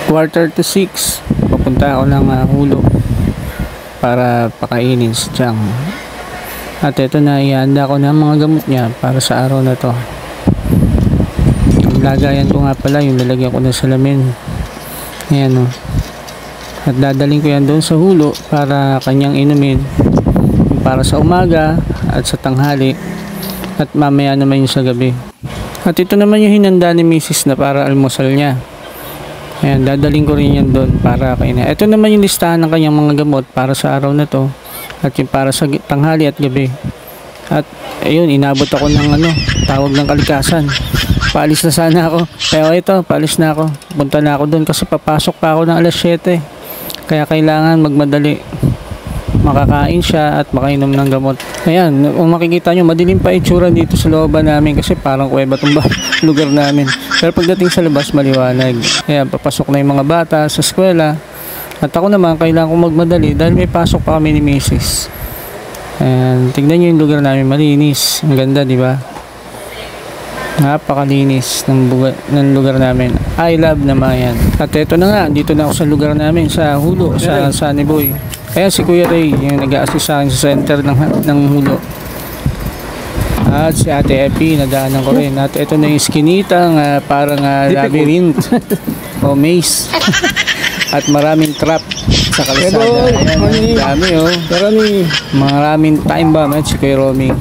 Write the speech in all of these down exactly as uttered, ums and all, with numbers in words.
quarter to six, papunta ako ng uh, Hulo para pakainin si Chang. At ito na, ihanda ko ng mga gamot niya para sa araw na to. Lagayan ko nga pala yung lalagyan ko ng salamin. Ayan o. At dadaling ko yan doon sa Hulo para kanyang inumin para sa umaga at sa tanghali at mamaya naman yung sa gabi. At ito naman yung hinanda ni Missus na para almusal niya. Ayan, dadaling ko rin yan doon para kainin. Ito naman yung listahan ng kanyang mga gamot para sa araw na to at yung para sa tanghali at gabi. At ayun, inabot ako ng ano, tawag ng kalikasan. Paalis na sana ako. Pero ito, paalis na ako. Punta na ako doon kasi papasok pa ako ng alas siyete. Kaya kailangan magmadali. Makakain siya at makainom ng gamot. Ayan, kung makikita nyo, madilim pa itsura dito sa looban namin kasi parang kuweba itong lugar namin. Pero pagdating sa labas, maliwanag. Ayan, papasok na yung mga bata sa eskwela. At ako naman, kailangan kong magmadali dahil may pasok pa kami ni Missus Ayan, tignan nyo yung lugar namin, malinis. Ang ganda, di ba? Napakalinis ng, buga, ng lugar namin. I love naman yan. At ito na nga, dito na ako sa lugar namin, sa Hulo, sa Sunny Boy. Kaya si Kuya Ray, yung nag-a-assist sa akin sa center ng, ng Hulo. At si Ate Epi, nadaanan ko rin. At ito na yung skinitang uh, parang uh, labyrinth o maze. At maraming trap sa kalsada. Ayan, dami oh. Marami. Maraming time bomb at si Kuya Romy.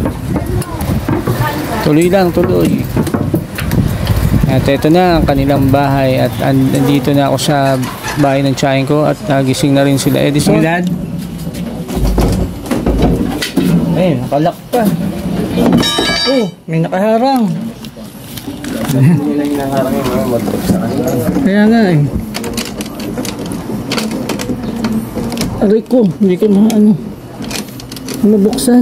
Tuloy lang, tuloy. At ito na ang kanilang bahay. At andito na ako sa bahay ng tiyahin ko. At nagising na rin sila Edison. Dad? Ay, nakalak pa. Oh, may nakaharang. Kaya nga eh. Aray ko, hindi ko maano mabuksan.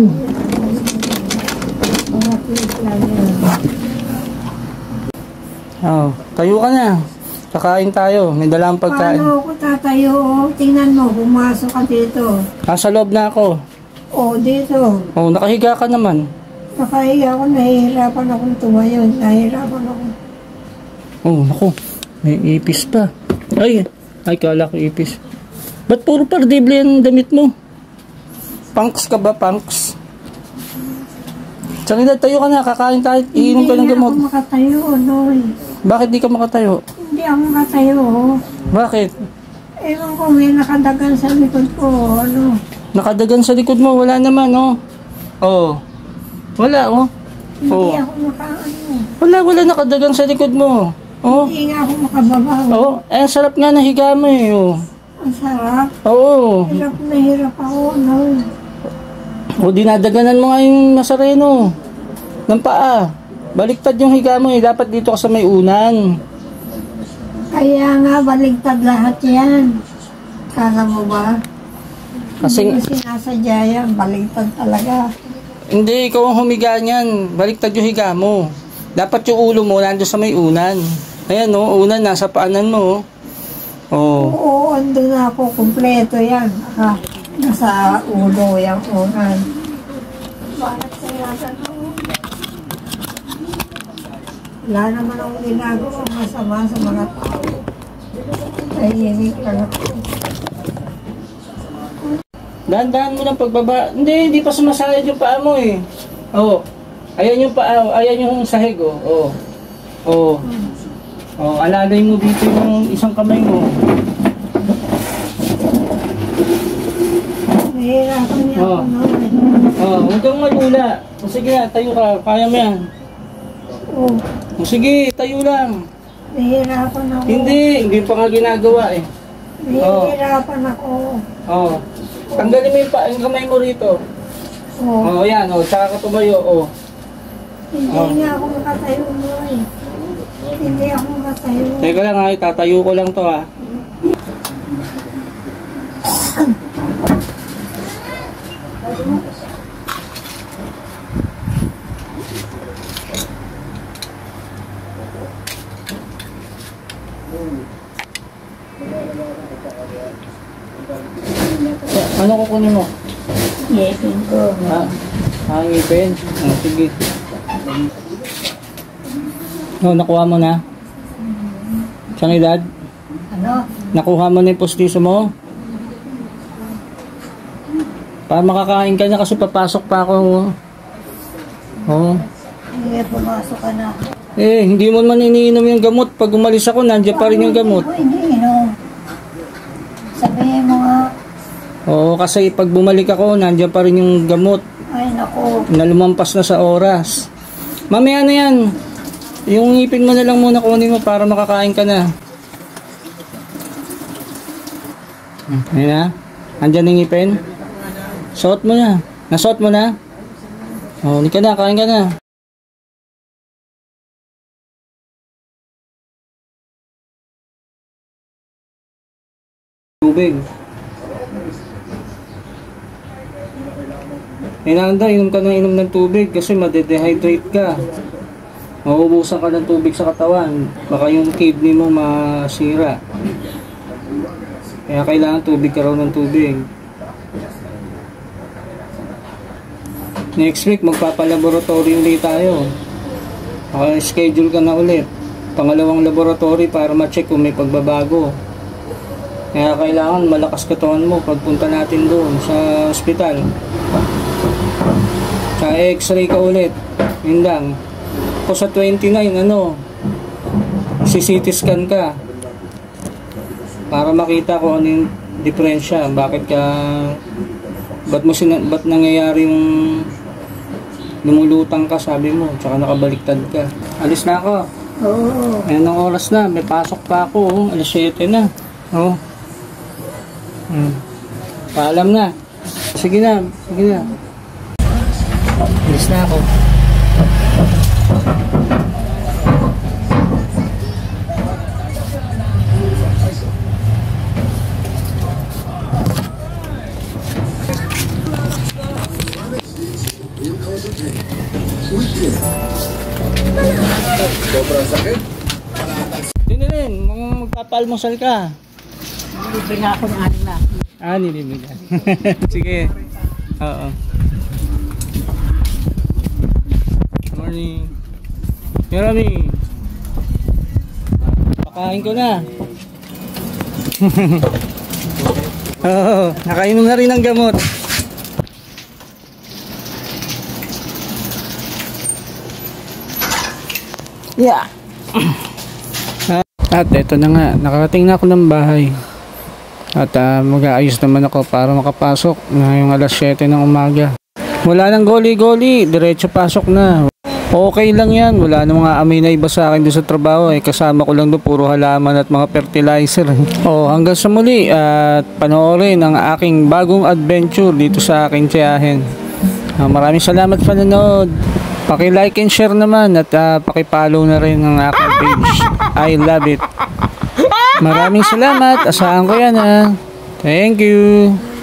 Oh, tayo ka na. Kakain tayo. May dalang pagkain. Paano ako tatayo? Tingnan mo, pumasok ka dito. Ah, sa loob na ako. Oh, dito. Oh, nakahiga ka naman. Nakahiga ako, nahihirapan akong tumayo. Nahihirapan ako. Oh, naku. May ipis pa. Ay, ay kala ko ipis. Ba't puro pardible yung damit mo? Punks ka ba, punks? Tsaka tayo ka na, kakain tayo, iinom ka ng gamot. Hindi ako makatayo, Noy. Bakit di ka makatayo? Hindi ako makatayo. Bakit? Ewan ko, may nakadagan sa likod ko, ano. Nakadagan sa likod mo, wala naman, oh. Oh. Wala, oh. Hindi oh. ako makaano. Wala, wala nakadagan sa likod mo. Oh. Hindi nga ako makababa. Oh, eh, sarap nga na higa mo eh, oh. Ang sarap. Oo. Hirap na hirap ako, Noy. O dinadaganan mo nga yung nasareno ng paa. Baliktad yung higa mo eh. Dapat dito ka sa may unan. Kaya nga baligtad lahat yan. Kala mo ba? Kasi hindi sinasadya yan. Baligtad talaga. Hindi, ikaw ang humiga niyan. Baliktad yung higa mo. Dapat yung ulo mo nandun sa may unan. Ayan o, unan nasa paanan mo. Oh. Oo, andun na ako. Kumpleto yan. Ha? Nasa ulo yung unan. Bakit sinasan ako? Wala naman akong ginagawa masama sa mga tao. Tahimik lang ako. Dahan-dahan mo ng pagbaba. Hindi, hindi pa sumasayad yung paa mo eh. Oh. Ayan yung paa. Ayan yung sahig oh. Oh. Oh. Oh, alalay mo dito yung isang kamay mo. Nahihirapan niya oh. ako naman. Oh, huwag kang malula. O sige na, tayo ka. Kaya mo yan. Oh. O sige, tayo lang. Nahihirapan ako. Hindi, hindi pa nga ginagawa eh. Nahihirapan oh. ako. Oh. Tanggalin mo yung, pa, yung kamay mo rito. Oh. Oh, yan. Oh, tsaka ka tumayo. Oh. Hindi oh. nga ako makatayo mo eh. Hindi ako makatayo. Teka lang ha, tatayo ko lang to ha. Ano kukunin mo? Ngipin ko. Ha? Ah, ngipin? Oh, sige. Oh, nakuha mo na? Siyang edad? Ano? Nakuha mo na yung postiso mo? Para makakain ka na kasi papasok pa ako. Oo. Hindi, pumasok ka na. Eh, hindi mo man iniinom yung gamot. Pag umalis ako, nandiyan pa rin yung gamot. Ay, hindi, no. Sabihin mo nga. Oo, kasi pag bumalik ako, nandiyan pa rin yung gamot. Ay, naku. Na lumampas na sa oras. Mamaya na yan. Yung ngipin mo na lang muna kunin mo para makakain ka na. Ayun na. Andyan yung ngipin. Suot mo na. Nasuot mo na? O, hindi ka na. Kain ka na. Tubig. Kailangan daw, inom ka na inom ng tubig kasi madedehydrate ka. Mauubusan ka ng tubig sa katawan. Baka yung kidney mo masira. Kaya kailangan tubig ka raw ng tubig. Next week, magpapalaboratory ulit tayo. Maka-schedule ka na ulit. Pangalawang laboratory para ma-check kung may pagbabago. Kaya kailangan malakas katawan mo pagpunta natin doon sa ospital. Sa x-ray ka ulit. Yun lang. Kung sa twenty-nine, ano, C T scan ka. Para makita kung ano yung diferensya. Bakit ka, ba't, mo sina, ba't nangyayari yung lumulutang ka, sabi mo, tsaka nakabaliktad ka. Alis na ako. Oo. Ayan ang oras na, may pasok pa ako. Oh. alas siyete na. Oh. Hmm. Paalam na. Sige na, sige na. Alis na ako. Sobrang sakit. Dinilin, magpapalmusal ka. Libre na ako ng aning na. Ah, nilibigyan. Sige. Oo. Good morning. Jeremy. Pakain ko na. Oo, nakainom na rin ng gamot. Yeah. At eto na nga, nakarating na ako ng bahay. At uh, mag-aayos naman ako para makapasok ngayong alas siyete ng umaga. Wala nang goli-goli, diretso pasok na. Okay lang yan, wala nang mga amoy na iba sa akin doon sa trabaho. Eh, kasama ko lang doon puro halaman at mga fertilizer. Oh, hanggang sa muli at panoorin ang aking bagong adventure dito sa aking tiyahin. Uh, maraming salamat sa panonood. Paki-like and share naman at uh, paki-follow na rin ang aking page. I love it. Maraming salamat. Asahan ko yan ha. Thank you.